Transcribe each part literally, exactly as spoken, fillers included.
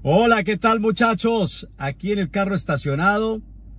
Hola, ¿qué tal, muchachos? Aquí en el carro estacionado,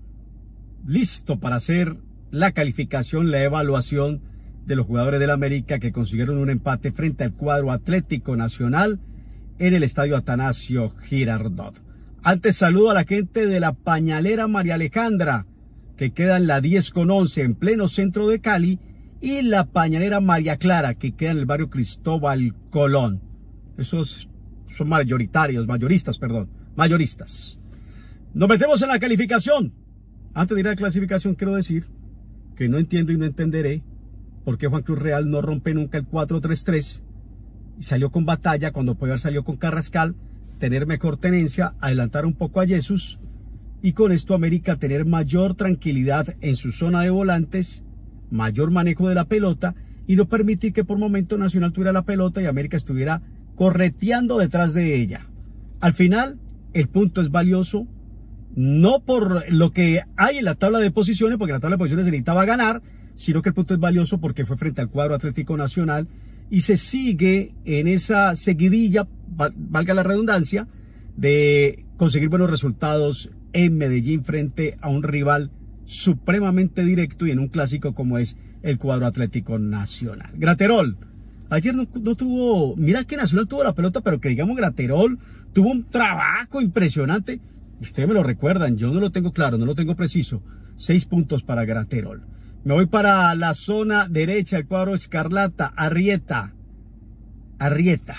listo para hacer la calificación, la evaluación de los jugadores del América que consiguieron un empate frente al cuadro Atlético Nacional en el estadio Atanasio Girardot. Antes saludo a la gente de la Pañalera María Alejandra, que queda en la diez con once en pleno centro de Cali, y la Pañalera María Clara, que queda en el barrio Cristóbal Colón. Esos son mayoritarios, mayoristas, perdón, mayoristas. Nos metemos en la calificación. Antes de ir a la clasificación, quiero decir que no entiendo y no entenderé por qué Juan Cruz Real no rompe nunca el cuatro tres tres y salió con Batalla cuando puede haber salido con Carrascal, tener mejor tenencia, adelantar un poco a Jesús y con esto América tener mayor tranquilidad en su zona de volantes, mayor manejo de la pelota y no permitir que por momento Nacional tuviera la pelota y América estuviera correteando detrás de ella. Al final, el punto es valioso, no por lo que hay en la tabla de posiciones, porque en la tabla de posiciones se necesitaba ganar, sino que el punto es valioso porque fue frente al cuadro Atlético Nacional y se sigue en esa seguidilla, valga la redundancia, de conseguir buenos resultados en Medellín frente a un rival supremamente directo y en un clásico como es el cuadro Atlético Nacional. Graterol. Ayer no, no tuvo, mira que Nacional tuvo la pelota, pero que digamos Graterol tuvo un trabajo impresionante. Ustedes me lo recuerdan, yo no lo tengo claro, no lo tengo preciso. Seis puntos para Graterol. Me voy para la zona derecha, el cuadro Escarlata, Arrieta. Arrieta.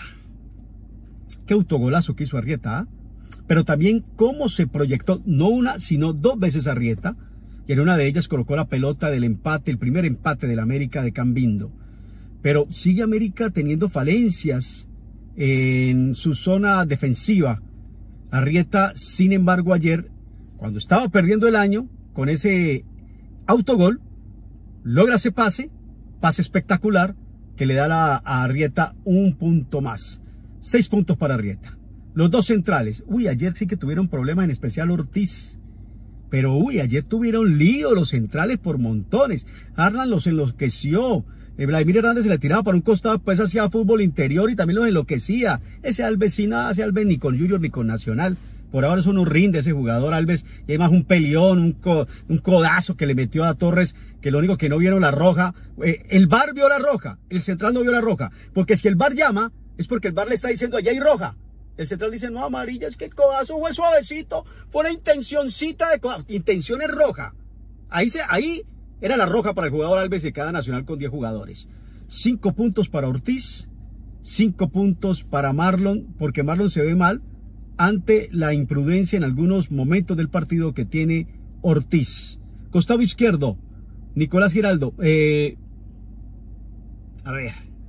Qué autogolazo que hizo Arrieta, ¿eh? Pero también cómo se proyectó, no una, sino dos veces Arrieta. Y en una de ellas colocó la pelota del empate, el primer empate del América de Cambindo. Pero sigue América teniendo falencias en su zona defensiva. Arrieta, sin embargo, ayer, cuando estaba perdiendo el año, con ese autogol, logra ese pase, pase espectacular, que le da la, a Arrieta un punto más. Seis puntos para Arrieta. Los dos centrales. Uy, ayer sí que tuvieron problemas, en especial Ortiz. Pero uy, ayer tuvieron lío los centrales por montones. Harlan los enloqueció. Vladimir Hernández se le tiraba para un costado, pues hacía fútbol interior y también lo enloquecía. Ese Alves sí nada, ese Alves ni con Junior ni con Nacional. Por ahora eso no rinde ese jugador Alves. Y además un peleón, un, co, un codazo que le metió a Torres, que lo único que no vieron la roja. Eh, el V A R vio la roja, el central no vio la roja. Porque si el V A R llama, es porque el V A R le está diciendo allá hay roja. El central dice, no, amarilla, es que el codazo fue suavecito, fue una intencioncita de codazo. Intención es roja. Ahí se, ahí... Era la roja para el jugador Alves de cada Nacional con diez jugadores. Cinco puntos para Ortiz, cinco puntos para Marlon, porque Marlon se ve mal ante la imprudencia en algunos momentos del partido que tiene Ortiz. Costado izquierdo, Nicolás Giraldo. Eh, a ver,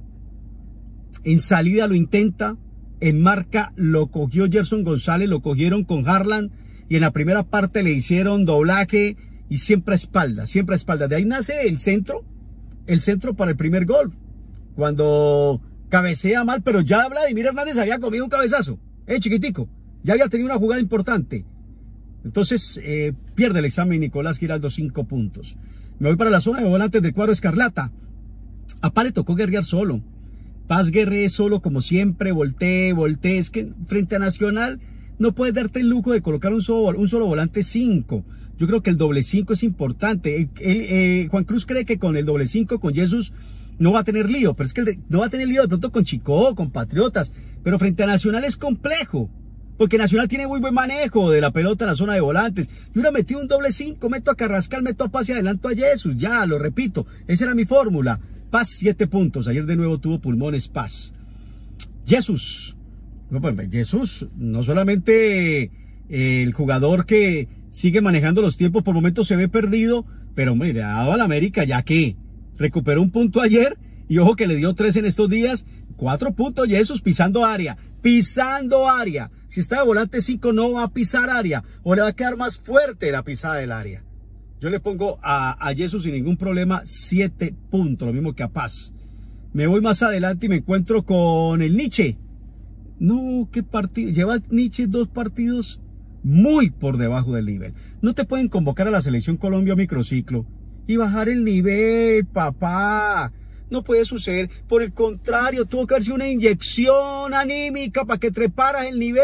en salida lo intenta, en marca lo cogió Gerson González, lo cogieron con Harlan y en la primera parte le hicieron doblaje. Y siempre a espalda, siempre a espalda. De ahí nace el centro, el centro para el primer gol. Cuando cabecea mal, pero ya Vladimir Hernández había comido un cabezazo, eh, chiquitico. Ya había tenido una jugada importante. Entonces, eh, pierde el examen Nicolás Giraldo, cinco puntos. Me voy para la zona de volantes del cuadro Escarlata. A Paz le tocó guerrear solo. Paz guerree solo como siempre, voltee, voltee. Es que frente a Nacional no puedes darte el lujo de colocar un solo, un solo volante cinco. Yo creo que el doble cinco es importante. El, el, eh, Juan Cruz cree que con el doble cinco, con Jesús, no va a tener lío. Pero es que el, no va a tener lío de pronto con Chico, con Patriotas. Pero frente a Nacional es complejo. Porque Nacional tiene muy buen manejo de la pelota en la zona de volantes. Yo hubiera metido un doble cinco, meto a Carrascal, meto a Paz y adelanto a Jesús. Ya, lo repito. Esa era mi fórmula. Paz, siete puntos. Ayer de nuevo tuvo pulmones Paz. Jesús. No, pues, Jesús, no solamente eh, el jugador que sigue manejando los tiempos, por momentos se ve perdido, pero hombre, le ha dado a la América ya que recuperó un punto ayer y ojo que le dio tres en estos días, cuatro puntos Jesús pisando área, pisando área. Si está de volante cinco no va a pisar área o le va a quedar más fuerte la pisada del área. Yo le pongo a, a Jesús sin ningún problema siete puntos, lo mismo que a Paz. Me voy más adelante y me encuentro con el Nietzsche. No, qué partido, lleva Nietzsche dos partidos muy por debajo del nivel. No te pueden convocar a la Selección Colombia o microciclo y bajar el nivel, papá. No puede suceder. Por el contrario, tuvo que haber sido una inyección anímica para que treparas el nivel.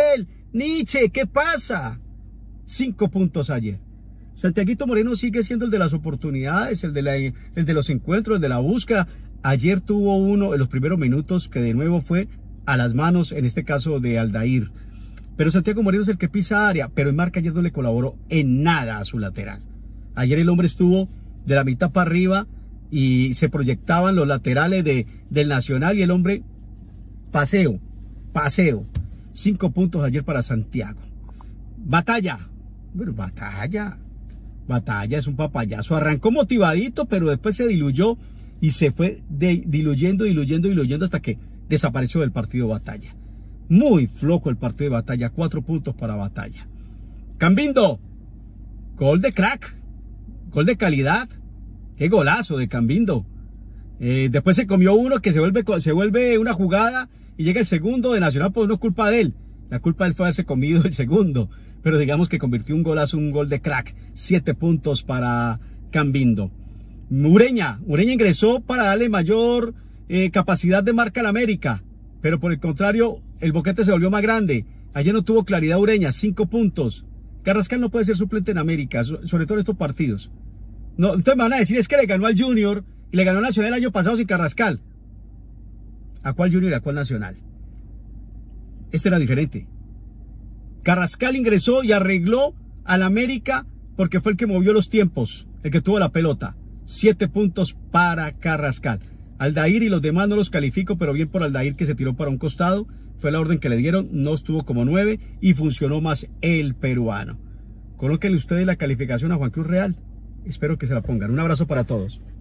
Nietzsche, ¿qué pasa? Cinco puntos ayer. Santiaguito Moreno sigue siendo el de las oportunidades, el de, la, el de los encuentros, el de la búsqueda. Ayer tuvo uno en los primeros minutos que de nuevo fue a las manos, en este caso de Aldair. Pero Santiago Moreno es el que pisa área, pero en marca ayer no le colaboró en nada a su lateral. Ayer el hombre estuvo de la mitad para arriba y se proyectaban los laterales de, del Nacional y el hombre paseo, paseo. Cinco puntos ayer para Santiago. Batalla. Bueno, batalla. Batalla es un papayazo. Arrancó motivadito, pero después se diluyó y se fue de, diluyendo, diluyendo, diluyendo hasta que desapareció del partido Batalla. Muy flojo el partido de Batalla. Cuatro puntos para Batalla. Cambindo. Gol de crack. Gol de calidad. Qué golazo de Cambindo. Eh, después se comió uno que se vuelve, se vuelve una jugada y llega el segundo de Nacional, pues no es culpa de él. La culpa de él fue haberse comido el segundo. Pero digamos que convirtió un golazo, un gol de crack. Siete puntos para Cambindo. Ureña. Ureña ingresó para darle mayor eh, capacidad de marca al América. Pero por el contrario, el boquete se volvió más grande. Ayer no tuvo claridad Ureña. Cinco puntos. Carrascal no puede ser suplente en América, sobre todo en estos partidos. No, entonces me van a decir, es que le ganó al Junior y le ganó a Nacional el año pasado sin Carrascal. ¿A cuál Junior y a cuál Nacional? Este era diferente. Carrascal ingresó y arregló al América porque fue el que movió los tiempos, el que tuvo la pelota. Siete puntos para Carrascal. Aldair y los demás no los califico, pero bien por Aldair que se tiró para un costado. Fue la orden que le dieron, no estuvo como nueve y funcionó más el peruano. Colóquenle ustedes la calificación a Juan Cruz Real. Espero que se la pongan. Un abrazo para todos.